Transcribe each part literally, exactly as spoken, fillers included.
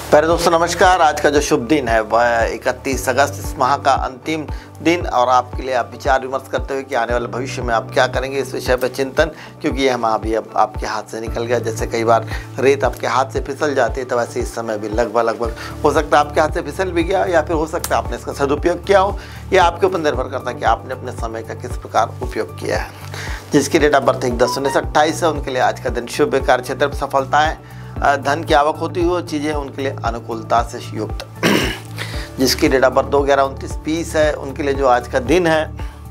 प्यारे दोस्तों नमस्कार। आज का जो शुभ दिन है वह इकतीस अगस्त, इस माह का अंतिम दिन, और आपके लिए आप विचार विमर्श करते हुए कि आने वाले भविष्य में आप क्या करेंगे इस विषय पर चिंतन, क्योंकि यह माह भी अब आपके हाथ से निकल गया। जैसे कई बार रेत आपके हाथ से फिसल जाती है, तो वैसे इस समय भी लगभग लगभग हो सकता है आपके हाथ से फिसल भी गया, या फिर हो सकता है आपने इसका सदुपयोग किया हो। यह आपके ऊपर निर्भर करता है कि आपने अपने समय का किस प्रकार उपयोग किया है। जिसकी डेट ऑफ बर्थ एक दस उन्नीस अट्ठाईस है, उनके लिए आज का दिन शुभ, कार्य क्षेत्र में सफलताएँ, धन की आवक होती हुई चीज़ें उनके लिए अनुकूलता से युक्त। जिसकी डेट ऑफ बर्थ दो ग्यारह उनतीस बीस है, उनके लिए जो आज का दिन है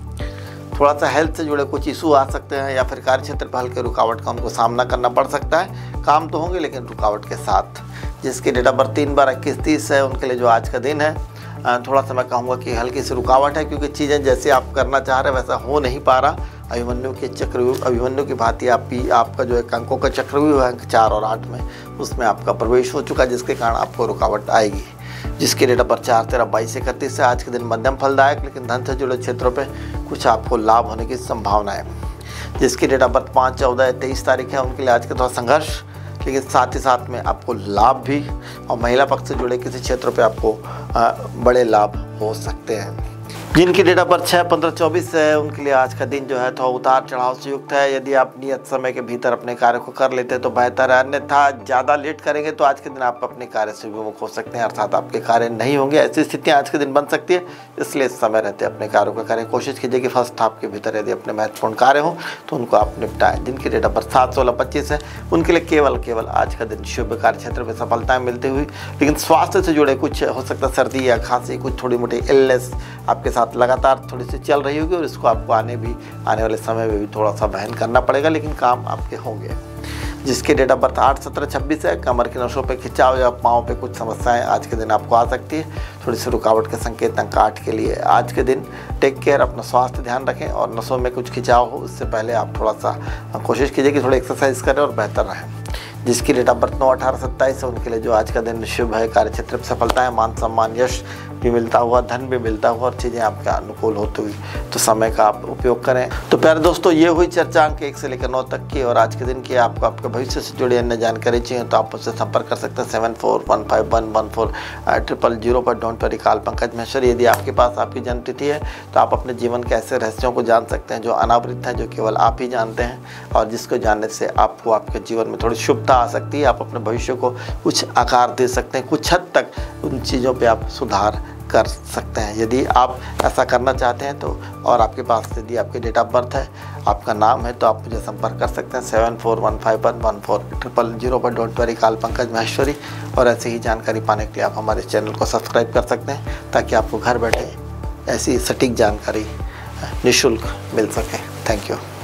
थोड़ा सा हेल्थ से जुड़े कुछ इशू आ सकते हैं, या फिर कार्य क्षेत्र पर हल्के रुकावट का उनको सामना करना पड़ सकता है। काम तो होंगे लेकिन रुकावट के साथ। जिसकी डेट ऑफ बर्थ तीन बार इक्कीस तीस है, उनके लिए जो आज का दिन है थोड़ा सा मैं कहूँगा कि हल्की सी रुकावट है, क्योंकि चीज़ें जैसे आप करना चाह रहे हैं वैसा हो नहीं पा रहा। अभिमन्यु के चक्रव्यूह अभिमन्यु की भांति आप भी आपका जो एक अंकों का चक्रव्यूह है अंक चार और आठ में, उसमें आपका प्रवेश हो चुका है, जिसके कारण आपको रुकावट आएगी। जिसके डेट ऑफ बर्थ चार तेरह बाईस इकतीस है, आज के दिन मध्यम फलदायक, लेकिन धन से जुड़े क्षेत्रों पे कुछ आपको लाभ होने की संभावना है। जिसकी डेट ऑफ बर्थ पाँच चौदह तेईस तारीख है, उनके लिए आज का थोड़ा संघर्ष, लेकिन साथ ही साथ में आपको लाभ भी, और महिला पक्ष से जुड़े किसी क्षेत्रों पे आपको बड़े लाभ हो सकते हैं। जिनकी डेट ऑफ बर्थ छः पंद्रह चौबीस है, उनके लिए आज का दिन जो है थोड़ा उतार चढ़ाव से युक्त है। यदि आप नियत समय के भीतर अपने कार्य को कर लेते हैं तो बेहतर है, अन्यथा ज़्यादा लेट करेंगे तो आज के दिन आप अपने कार्य से विमुख हो सकते हैं, अर्थात आपके कार्य नहीं होंगे। ऐसी स्थितियाँ आज के दिन बन सकती है, इसलिए इस समय रहते अपने कार्यों का करें। कोशिश कीजिए कि फर्स्ट हाफ के भीतर यदि अपने महत्वपूर्ण कार्य हो तो उनको आप निपटाएं। जिनकी डेट ऑफ बर्थ सात सोलह पच्चीस है, उनके लिए केवल केवल आज का दिन शुभ, कार्य क्षेत्र में सफलताएँ मिलती हुई, लेकिन स्वास्थ्य से जुड़े कुछ हो सकता है सर्दी या खांसी, कुछ थोड़ी मोटी इलनेस आपके साथ लगातार थोड़ी सी चल रही होगी, और इसको आपको आने भी आने वाले समय में भी थोड़ा सा वहन करना पड़ेगा, लेकिन काम आपके होंगे। जिसकी डेट ऑफ बर्थ आठ सत्रह छब्बीस है, कमर के नसों पे खिंचाव या पाँव पे कुछ समस्याएं आज के दिन आपको आ सकती है। थोड़ी सी रुकावट के संकेत अंक आठ के लिए आज के दिन टेक केयर, अपना स्वास्थ्य ध्यान रखें, और नसों में कुछ खिंचाव हो उससे पहले आप थोड़ा सा कोशिश कीजिए कि थोड़ी एक्सरसाइज करें और बेहतर रहें। जिसकी डेट ऑफ बर्थ नौ अठारह सत्ताईस है, उनके लिए जो आज का दिन शुभ है, कार्य क्षेत्र में सफलताएं, मान सम्मान यश भी मिलता हुआ, धन भी मिलता हुआ, और चीज़ें आपके अनुकूल होती हुई, तो समय का आप उपयोग करें। तो प्यारे दोस्तों, ये हुई चर्चा अंक एक से लेकर नौ तक की, और आज के दिन की आपको आपके भविष्य से जुड़ी अन्य जानकारी चाहिए तो आप मुझसे संपर्क कर सकते हैं seven four one five one one four triple zero पर। Don't worry, call Pankaj Maheshwari. यदि आपके पास आपकी जन्मतिथि है तो आप अपने जीवन के ऐसे रहस्यों को जान सकते हैं जो अनावृत हैं, जो केवल आप ही जानते हैं, और जिसको जानने से आपको आपके जीवन में थोड़ी शुभता आ सकती है। आप अपने भविष्य को कुछ आकार दे सकते हैं, कुछ हद तक उन चीज़ों पे आप सुधार कर सकते हैं। यदि आप ऐसा करना चाहते हैं तो, और आपके पास यदि आपकी डेट ऑफ बर्थ है, आपका नाम है, तो आप मुझे संपर्क कर सकते हैं seven four one five one one four triple zero पर। Don't worry, call Pankaj Maheshwari. और ऐसे ही जानकारी पाने के लिए आप हमारे चैनल को सब्सक्राइब कर सकते हैं, ताकि आपको घर बैठे ऐसी सटीक जानकारी निःशुल्क मिल सके। Thank you.